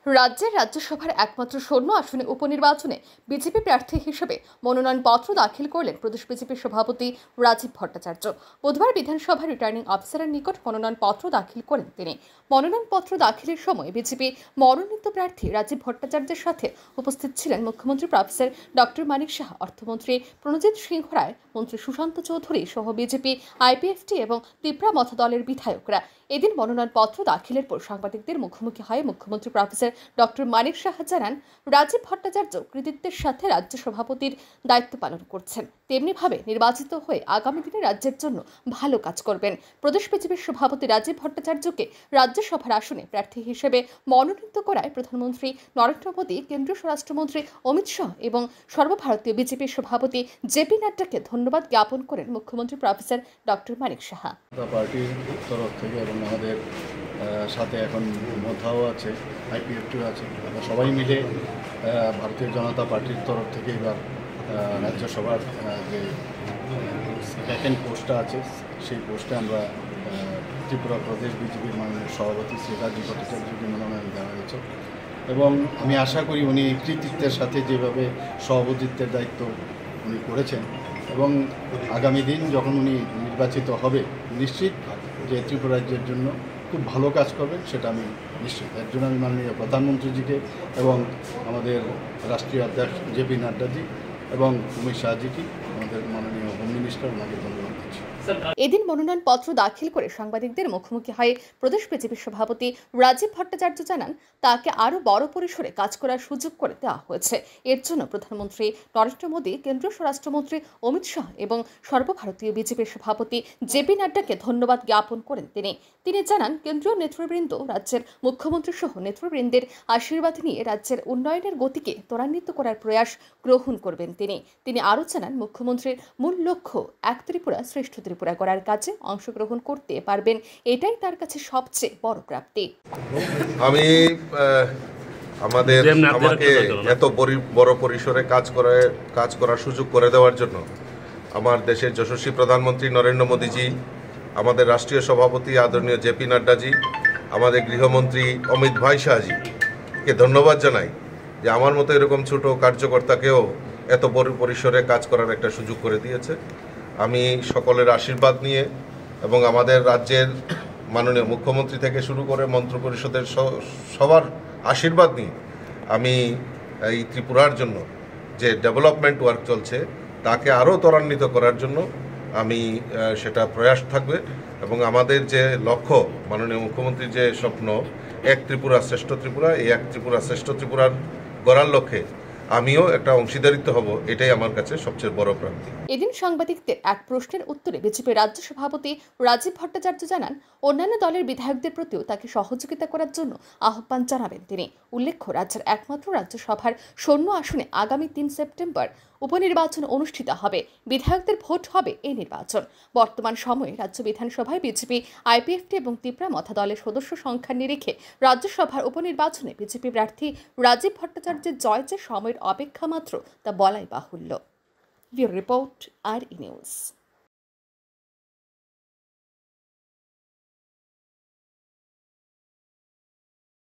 রাজ্যের রাজ্যসভার একমাত্র শূন্য আসনে উপনির্বাচনে বিজেপি প্রার্থী হিসেবে মনোনয়নপত্র দাখিল করলেন প্রদেশ বিজেপির সভাপতি রাজীব ভট্টাচার্য। বুধবার বিধানসভার রিটার্নিং অফিসারের নিকট মনোনয়নপত্র দাখিল করেন তিনি। মনোনয়নপত্র দাখিলের সময় বিজেপি মনোনীত প্রার্থী রাজীব ভট্টাচার্যের সাথে উপস্থিত ছিলেন মুখ্যমন্ত্রী প্রফেসর ডক্টর মানিক সাহা, অর্থমন্ত্রী প্রণজিৎ সিংহ রায়, মন্ত্রী সুশান্ত চৌধুরী সহ বিজেপি, আইপিএফটি এবং তিপ্রা মথা দলের বিধায়করা। এদিন মনোনয়নপত্র দাখিলের পর সাংবাদিকদের মুখোমুখি হয়ে মুখ্যমন্ত্রী প্রফেসর ডক্টর মানিক সাহা জানান, রাজীব ভট্টাচার্য কৃতিত্বের সাথে রাজ্য সভাপতির দায়িত্ব পালন করছেন, তেমনিভাবে নির্বাচিত হয়ে আগামী দিনে রাজ্যের জন্য ভালো কাজ করবেন। প্রদেশ বিজেপির সভাপতি রাজীব ভট্টাচার্যকে রাজ্যসভার আসনে প্রার্থী হিসেবে মনোনীত করায় প্রধানমন্ত্রী নরেন্দ্র মোদী, কেন্দ্রীয় স্বরাষ্ট্রমন্ত্রী অমিত শাহ এবং সর্বভারতীয় বিজেপির সভাপতি জেপি নাড্ডাকে ধন্যবাদ জ্ঞাপন করেন মুখ্যমন্ত্রী প্রফেসর ডক্টর মানিক সাহা। পার্টির তরফ থেকে এবং আমাদের সাথে এখন মোথাও আছে, আইপিএফটিও আছে, আমরা সবাই মিলে ভারতীয় জনতা পার্টির তরফ থেকে এবার রাজ্যসভার যে ভ্যাকেন্ট পোস্টটা আছে সেই পোস্টে আমরা ত্রিপুরা প্রদেশ বিজেপির মাননীয় সভাপতি শ্রী রাজীব ভট্টাচার্যকে মনোনয়ন দেওয়া হয়েছে এবং আমি আশা করি উনি কৃতিত্বের সাথে যেভাবে সভাপতিত্বের দায়িত্ব উনি করেছেন এবং আগামী দিন যখন উনি নির্বাচিত হবে নিশ্চিত যে ত্রিপুরা রাজ্যের জন্য খুব ভালো কাজ করবেন, সেটা আমি নিশ্চিত। এর জন্য আমি মাননীয় প্রধানমন্ত্রীজিকে এবং আমাদের রাষ্ট্রীয় অধ্যক্ষ জেপি নাড্ডাজি এবং অমিত শাহজিকে, আমাদের মাননীয় হোম মিনিস্টার, ওনাকে ধন্যবাদ দিচ্ছি। এদিন মনোনয়নপত্র দাখিল করে সাংবাদিকদের মুখোমুখি হয়ে প্রদেশ বিজেপির সভাপতি রাজীব ভট্টাচার্য জানান, তাকে আরও বড় পরিসরে কাজ করার সুযোগ করে দেওয়া হয়েছে। এর জন্য প্রধানমন্ত্রী নরেন্দ্র মোদী, কেন্দ্রীয় স্বরাষ্ট্রমন্ত্রী অমিত শাহ এবং সর্বভারতীয় বিজেপির সভাপতি জেপি নাড্ডাকে ধন্যবাদ জ্ঞাপন করেন তিনি জানান, কেন্দ্রীয় নেতৃবৃন্দ, রাজ্যের মুখ্যমন্ত্রী সহ নেতৃবৃন্দের আশীর্বাদ নিয়ে রাজ্যের উন্নয়নের গতিকে ত্বরান্বিত করার প্রয়াস গ্রহণ করবেন তিনি আরও জানান, মুখ্যমন্ত্রীর মূল লক্ষ্য এক ত্রিপুরা শ্রেষ্ঠ ত্রিপুরা করার কাজে অংশগ্রহণ করতে পারবেন, এটাই তার কাছে সবচেয়ে বড় প্রাপ্তি। আমি আমাকে এত বড় পরিসরে কাজ করার সুযোগ করে দেওয়ার জন্য আমার দেশের যশস্বী প্রধানমন্ত্রী নরেন্দ্র মোদীজি, আমাদের রাষ্ট্রীয় সভাপতি আদরণীয় জেপি নাড্ডাজি, আমাদের গৃহমন্ত্রী অমিত ভাই শাহজিকে ধন্যবাদ জানাই যে আমার মতো এরকম ছোট কার্যকর্তাকেও এত বড় পরিসরে কাজ করার একটা সুযোগ করে দিয়েছে। আমি সকলের আশীর্বাদ নিয়ে এবং আমাদের রাজ্যের মাননীয় মুখ্যমন্ত্রী থেকে শুরু করে মন্ত্রিপরিষদের সবার আশীর্বাদ নিয়ে আমি এই ত্রিপুরার জন্য যে ডেভেলপমেন্ট ওয়ার্ক চলছে তাকে আরও ত্বরান্বিত করার জন্য আমি সেটা প্রয়াস থাকবে এবং আমাদের যে লক্ষ্য, মাননীয় মুখ্যমন্ত্রীর যে স্বপ্ন এক ত্রিপুরা শ্রেষ্ঠ ত্রিপুরা, এই এক ত্রিপুরা শ্রেষ্ঠ ত্রিপুরার গড়ার লক্ষ্যে আমিও একটা অংশীদারিত্ব হব, এটাই আমার কাছে সবচেয়ে বড় প্রাপ্তি। এদিন সাংবাদিকদের এক প্রশ্নের উত্তরে বিজেপি রাজ্য সভাপতি রাজীব ভট্টাচার্য জানান, অন্যান্য দলের বিধায়কদের প্রতিও তাকে সহযোগিতা করার জন্য আহ্বান জানাবেন তিনি। উল্লেখ্য, রাজ্যের একমাত্র রাজ্যসভার শূন্য আসনে আগামী 3 সেপ্টেম্বর উপনির্বাচন অনুষ্ঠিত হবে। বিধায়কদের ভোট হবে এই নির্বাচন। বর্তমান সময়ে রাজ্য বিধানসভায় বিজেপি, আইপিএফটি এবং তিপ্রা মথা দলের সদস্য সংখ্যার নিরিখে রাজ্যসভার উপনির্বাচনে বিজেপি প্রার্থী রাজীব ভট্টাচার্যের জয় যে সময়ের অপেক্ষা মাত্র তা বলাই বাহুল্য। Bureau report, RE news.